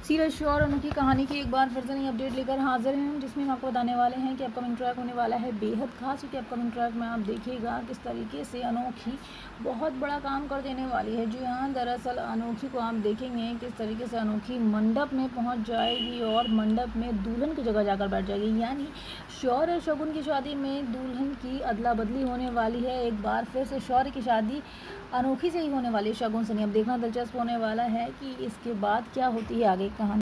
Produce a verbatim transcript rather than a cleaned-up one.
Serial show और अनोखी कहानी की एक बार फिर से नई अपडेट लेकर हाजिर हैं, जिसमें हम आपको बताने वाले हैं कि अपकमिंग ट्रैक होने वाला है बेहद खास। क्योंकि अपकमिंग ट्रैक में आप देखिएगा किस तरीके से अनोखी बहुत बड़ा काम कर देने वाली है। जी हाँ, दरअसल अनोखी को आप देखेंगे किस तरीके से अनोखी मंडप में पहुंच जाएगी और मंडप में दुल्हन की जगह जाकर बैठ जाएगी। यानी शौर्य और शगुन की शादी में दुल्हन की अदला बदली होने वाली है। एक बार फिर से शौर्य की शादी अनोखी से ही होने वाली है, शगुन से नहीं। अब देखना दिलचस्प होने वाला है कि इसके बाद क्या होती है आगे कहानी।